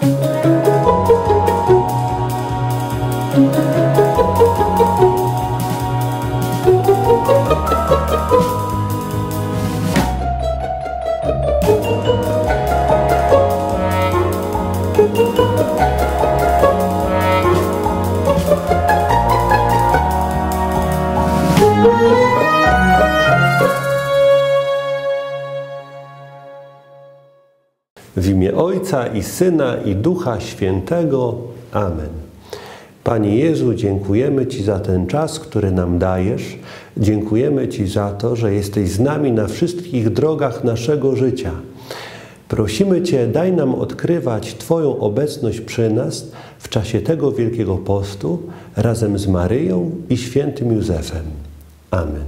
W imię Ojca i Syna i Ducha Świętego. Amen. Panie Jezu, dziękujemy Ci za ten czas, który nam dajesz. Dziękujemy Ci za to, że jesteś z nami na wszystkich drogach naszego życia. Prosimy Cię, daj nam odkrywać Twoją obecność przy nas w czasie tego Wielkiego Postu razem z Maryją i świętym Józefem. Amen.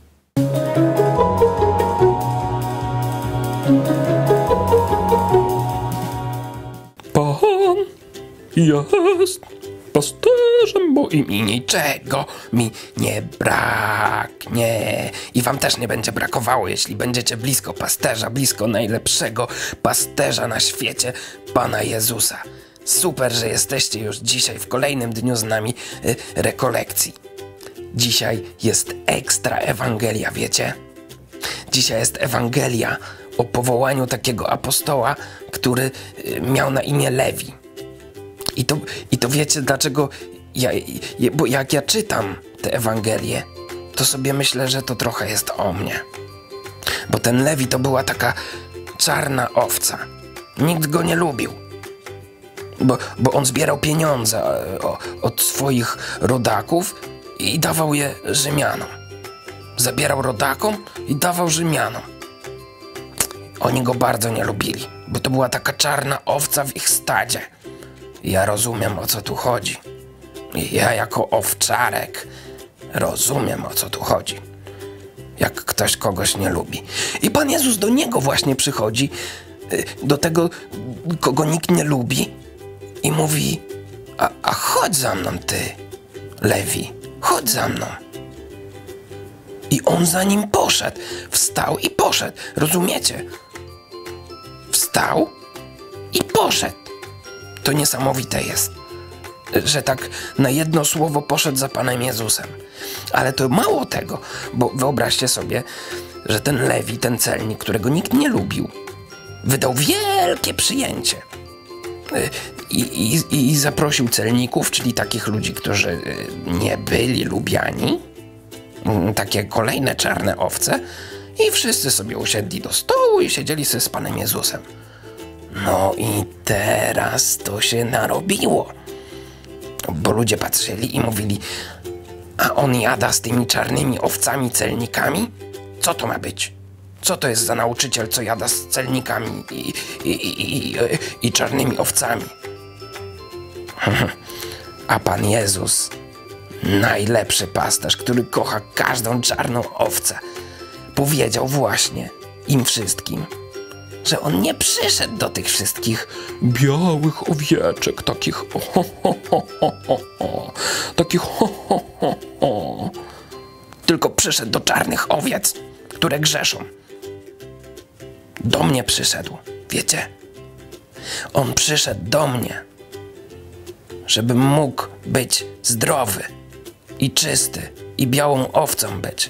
Pan jest pasterzem moim i niczego mi nie braknie. I wam też nie będzie brakowało, jeśli będziecie blisko pasterza, blisko najlepszego pasterza na świecie, Pana Jezusa. Super, że jesteście już dzisiaj w kolejnym dniu z nami rekolekcji. Dzisiaj jest ekstra Ewangelia, wiecie? Dzisiaj jest Ewangelia o powołaniu takiego apostoła, który miał na imię Lewi. I to wiecie dlaczego? Bo jak ja czytam tę Ewangelię, to sobie myślę, że to trochę jest o mnie. Bo ten Lewi to była taka czarna owca. Nikt go nie lubił. Bo on zbierał pieniądze od swoich rodaków i dawał je Rzymianom. Zabierał rodakom i dawał Rzymianom. Oni go bardzo nie lubili, bo to była taka czarna owca w ich stadzie. Ja rozumiem, o co tu chodzi. Ja jako owczarek rozumiem, o co tu chodzi. Jak ktoś kogoś nie lubi. I Pan Jezus do niego właśnie przychodzi, do tego, kogo nikt nie lubi i mówi: a chodź za mną, ty, Lewi, chodź za mną. I on za nim poszedł. Wstał i poszedł. Rozumiecie? Wstał i poszedł. To niesamowite jest, że tak na jedno słowo poszedł za Panem Jezusem. Ale to mało tego, bo wyobraźcie sobie, że ten Lewi, ten celnik, którego nikt nie lubił, wydał wielkie przyjęcie. I zaprosił celników, czyli takich ludzi, którzy nie byli lubiani, takie kolejne czarne owce, i wszyscy sobie usiedli do stołu i siedzieli sobie z Panem Jezusem. No i teraz to się narobiło, bo ludzie patrzyli i mówili: a on jada z tymi czarnymi owcami, celnikami? Co to ma być? Co to jest za nauczyciel, co jada z celnikami i czarnymi owcami? A Pan Jezus, najlepszy pasterz, który kocha każdą czarną owcę, powiedział właśnie im wszystkim, że on nie przyszedł do tych wszystkich białych owieczek, takich takich tylko przyszedł do czarnych owiec, które grzeszą. Do mnie przyszedł, wiecie? On przyszedł do mnie, żebym mógł być zdrowy i czysty i białą owcą być.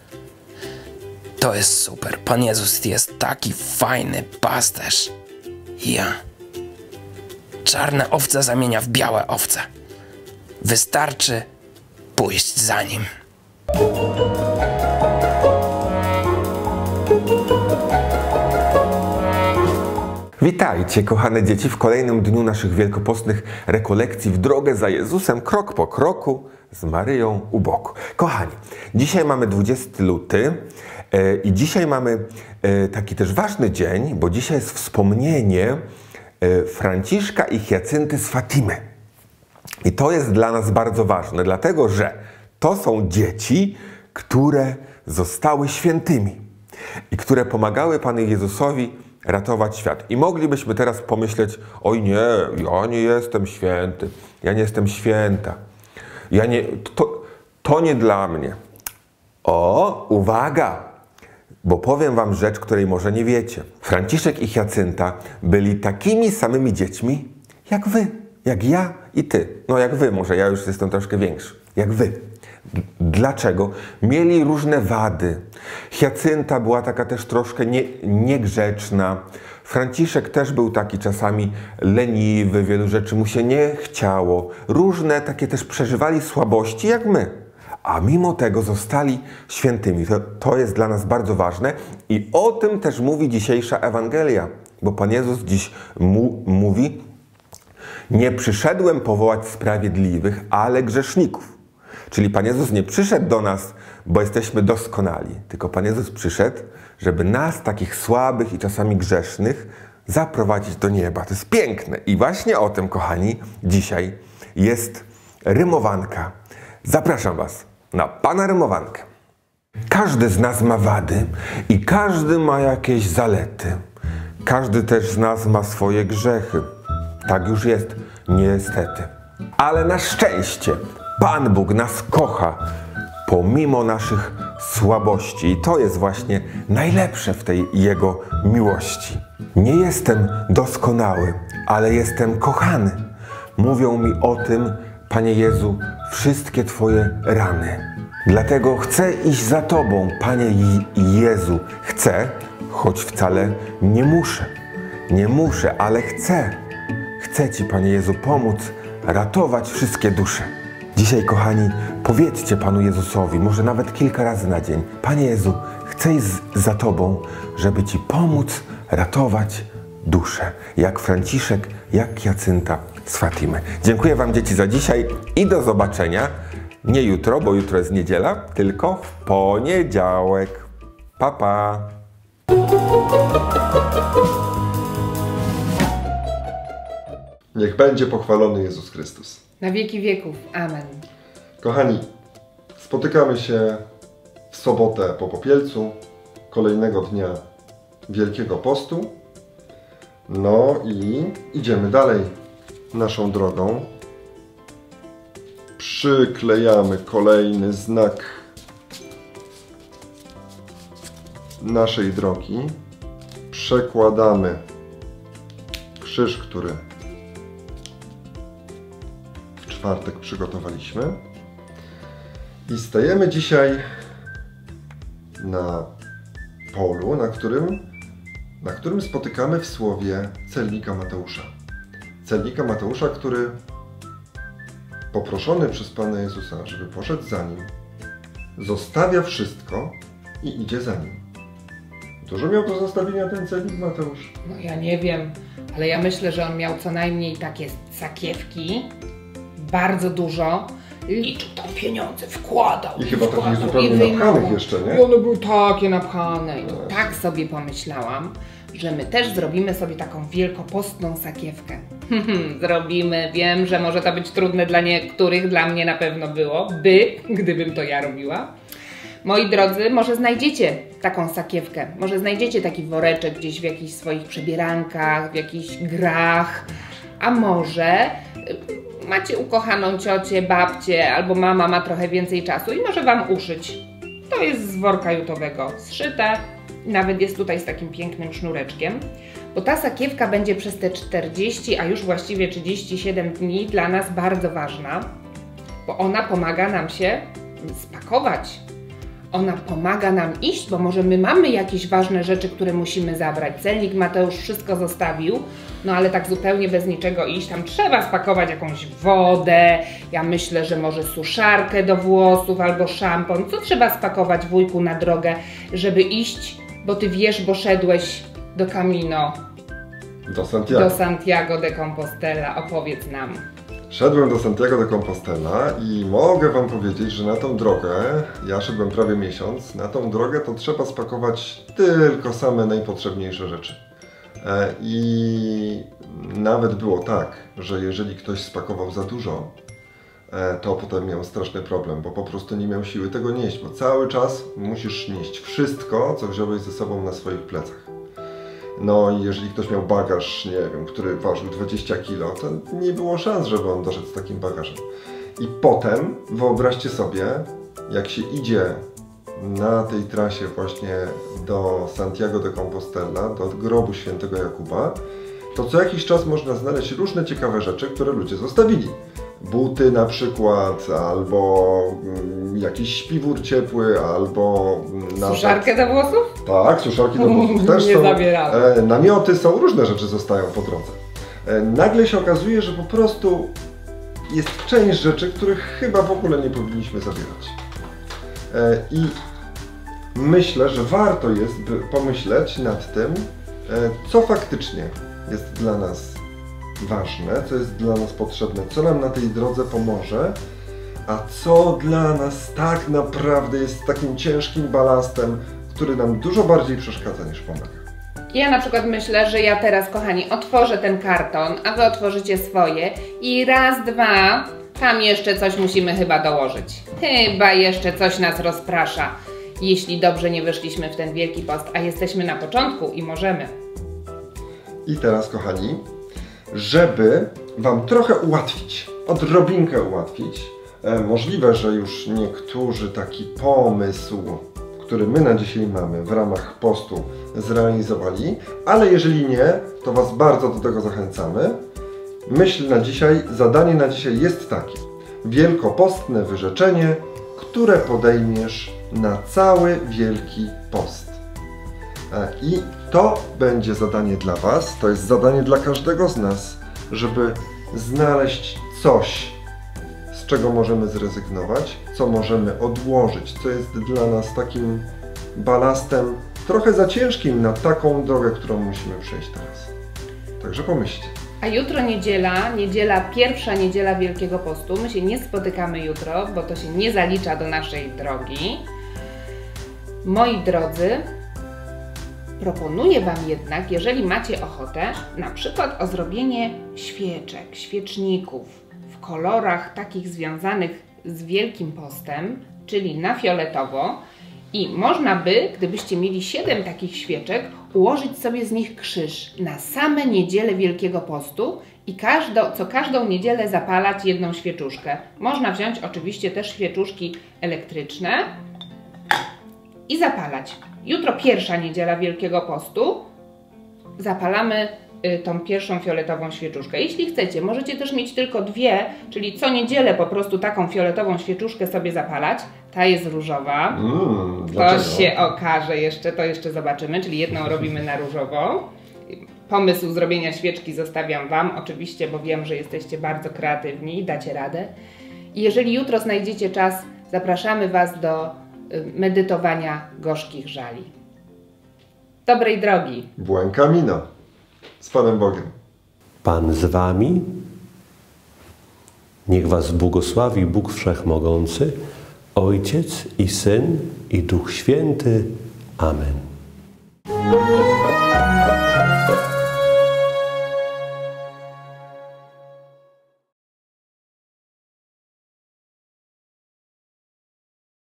To jest super. Pan Jezus jest taki fajny pasterz. Ja. Czarne owce zamienia w białe owce. Wystarczy pójść za nim. Witajcie, kochane dzieci, w kolejnym dniu naszych wielkopostnych rekolekcji w drogę za Jezusem, krok po kroku, z Maryją u boku. Kochani, dzisiaj mamy 20 luty i dzisiaj mamy taki też ważny dzień, bo dzisiaj jest wspomnienie Franciszka i Hiacynty z Fatimy. I to jest dla nas bardzo ważne, dlatego że to są dzieci, które zostały świętymi i które pomagały Panu Jezusowi ratować świat. I moglibyśmy teraz pomyśleć: oj nie, ja nie jestem święty, ja nie jestem święta, to nie dla mnie. O, uwaga, bo powiem wam rzecz, której może nie wiecie. Franciszek i Hiacynta byli takimi samymi dziećmi jak wy, jak ja i ty. No jak wy, może ja już jestem troszkę większy. Jak wy. Dlaczego? Mieli różne wady. Hiacynta była taka też troszkę niegrzeczna. Franciszek też był taki czasami leniwy, wielu rzeczy mu się nie chciało. Różne takie też przeżywali słabości jak my. A mimo tego zostali świętymi. To jest dla nas bardzo ważne i o tym też mówi dzisiejsza Ewangelia. Bo Pan Jezus dziś mówi: nie przyszedłem powołać sprawiedliwych, ale grzeszników. Czyli Pan Jezus nie przyszedł do nas, bo jesteśmy doskonali, tylko Pan Jezus przyszedł, żeby nas, takich słabych i czasami grzesznych, zaprowadzić do nieba. To jest piękne. I właśnie o tym, kochani, dzisiaj jest rymowanka. Zapraszam Was na Pana rymowankę. Każdy z nas ma wady i każdy ma jakieś zalety. Każdy też z nas ma swoje grzechy. Tak już jest, niestety. Ale na szczęście Pan Bóg nas kocha pomimo naszych słabości. I to jest właśnie najlepsze w tej Jego miłości. Nie jestem doskonały, ale jestem kochany. Mówią mi o tym, Panie Jezu, wszystkie Twoje rany. Dlatego chcę iść za Tobą, Panie Jezu. Chcę, choć wcale nie muszę. Nie muszę, ale chcę. Chcę Ci, Panie Jezu, pomóc ratować wszystkie dusze. Dzisiaj, kochani, powiedzcie Panu Jezusowi, może nawet kilka razy na dzień: Panie Jezu, chcę iść za Tobą, żeby Ci pomóc ratować duszę. Jak Franciszek, jak Hiacynta z Fatimy. Dziękuję Wam, dzieci, za dzisiaj i do zobaczenia. Nie jutro, bo jutro jest niedziela, tylko w poniedziałek. Pa, pa. Niech będzie pochwalony Jezus Chrystus. Na wieki wieków. Amen. Kochani, spotykamy się w sobotę po Popielcu, kolejnego dnia Wielkiego Postu. No i idziemy dalej naszą drogą. Przyklejamy kolejny znak naszej drogi. Przekładamy krzyż, który w czwartek przygotowaliśmy. I stajemy dzisiaj na polu, na którym spotykamy w słowie celnika Mateusza. Celnika Mateusza, który poproszony przez Pana Jezusa, żeby poszedł za nim, zostawia wszystko i idzie za nim. Dużo miał do zostawienia ten celnik Mateusz? No ja nie wiem, ale ja myślę, że on miał co najmniej takie sakiewki, bardzo dużo, liczył tam pieniądze, wkładał. I chyba takich zupełnie napchanych jeszcze, nie? I one były takie napchane. I tak sobie pomyślałam, że my też zrobimy sobie taką wielkopostną sakiewkę. Zrobimy, wiem, że może to być trudne dla niektórych, dla mnie na pewno byłoby, gdybym to ja robiła. Moi drodzy, może znajdziecie taką sakiewkę, może znajdziecie taki woreczek gdzieś w jakichś swoich przebierankach, w jakichś grach, a może macie ukochaną ciocię, babcię, albo mama ma trochę więcej czasu i może Wam uszyć. To jest z worka jutowego zszyte, nawet jest tutaj z takim pięknym sznureczkiem, bo ta sakiewka będzie przez te 40, a już właściwie 37 dni dla nas bardzo ważna, bo ona pomaga nam się spakować. Ona pomaga nam iść, bo może my mamy jakieś ważne rzeczy, które musimy zabrać. Celnik Mateusz wszystko zostawił, no ale tak zupełnie bez niczego iść. Tam trzeba spakować jakąś wodę, ja myślę, że może suszarkę do włosów albo szampon. Co trzeba spakować, wujku, na drogę, żeby iść, bo ty wiesz, bo szedłeś do Camino. Do Santiago de Compostela. Opowiedz nam. Szedłem do Santiago de Compostela i mogę Wam powiedzieć, że na tą drogę, ja szedłem prawie miesiąc, na tą drogę to trzeba spakować tylko same najpotrzebniejsze rzeczy. I nawet było tak, że jeżeli ktoś spakował za dużo, to potem miał straszny problem, bo po prostu nie miał siły tego nieść, bo cały czas musisz nieść wszystko, co wziąłeś ze sobą na swoich plecach. No i jeżeli ktoś miał bagaż, nie wiem, który ważył 20 kg, to nie było szans, żeby on doszedł z takim bagażem. I potem wyobraźcie sobie, jak się idzie na tej trasie właśnie do Santiago de Compostela, do grobu świętego Jakuba to co jakiś czas można znaleźć różne ciekawe rzeczy, które ludzie zostawili. Buty na przykład, albo jakiś śpiwór ciepły, albo... Suszarkę do włosów? Tak, suszarki do włosów też Nie są. zabieramy. Namioty są, różne rzeczy zostają po drodze. Nagle się okazuje, że po prostu jest część rzeczy, których chyba w ogóle nie powinniśmy zabierać. I myślę, że warto jest pomyśleć nad tym, co faktycznie jest dla nas ważne, co jest dla nas potrzebne, co nam na tej drodze pomoże, a co dla nas tak naprawdę jest takim ciężkim balastem, który nam dużo bardziej przeszkadza niż pomaga. Ja na przykład myślę, że ja teraz, kochani, otworzę ten karton, a wy otworzycie swoje i raz, dwa, tam jeszcze coś musimy chyba dołożyć. Chyba jeszcze coś nas rozprasza, jeśli dobrze nie weszliśmy w ten Wielki Post, a jesteśmy na początku i możemy. I teraz, kochani, żeby Wam trochę ułatwić, odrobinkę ułatwić, możliwe, że już niektórzy taki pomysł, który my na dzisiaj mamy w ramach postu, zrealizowali, ale jeżeli nie, to Was bardzo do tego zachęcamy. Myśl na dzisiaj, zadanie na dzisiaj jest takie: wielkopostne wyrzeczenie, które podejmiesz na cały Wielki Post. I to będzie zadanie dla Was, to jest zadanie dla każdego z nas, żeby znaleźć coś, z czego możemy zrezygnować, co możemy odłożyć, co jest dla nas takim balastem trochę za ciężkim na taką drogę, którą musimy przejść teraz. Także pomyślcie. A jutro pierwsza niedziela Wielkiego Postu. My się nie spotykamy jutro, bo to się nie zalicza do naszej drogi. Moi drodzy, proponuję Wam jednak, jeżeli macie ochotę, na przykład o zrobienie świeczek, świeczników w kolorach takich związanych z Wielkim Postem, czyli na fioletowo. I można by, gdybyście mieli 7 takich świeczek, ułożyć sobie z nich krzyż na same niedziele Wielkiego Postu i co każdą niedzielę zapalać jedną świeczuszkę. Można wziąć oczywiście też świeczuszki elektryczne i zapalać. Jutro pierwsza niedziela Wielkiego Postu. Zapalamy tą pierwszą fioletową świeczuszkę. Jeśli chcecie, możecie też mieć tylko 2, czyli co niedzielę po prostu taką fioletową świeczuszkę sobie zapalać. Ta jest różowa. To się okaże jeszcze, to jeszcze zobaczymy, czyli jedną robimy na różowo. Pomysł zrobienia świeczki zostawiam Wam, oczywiście, bo wiem, że jesteście bardzo kreatywni i dacie radę. I jeżeli jutro znajdziecie czas, zapraszamy Was do medytowania gorzkich żali. Dobrej drogi! Buen camino! Z Panem Bogiem! Pan z Wami. Niech Was błogosławi Bóg Wszechmogący, Ojciec i Syn i Duch Święty. Amen.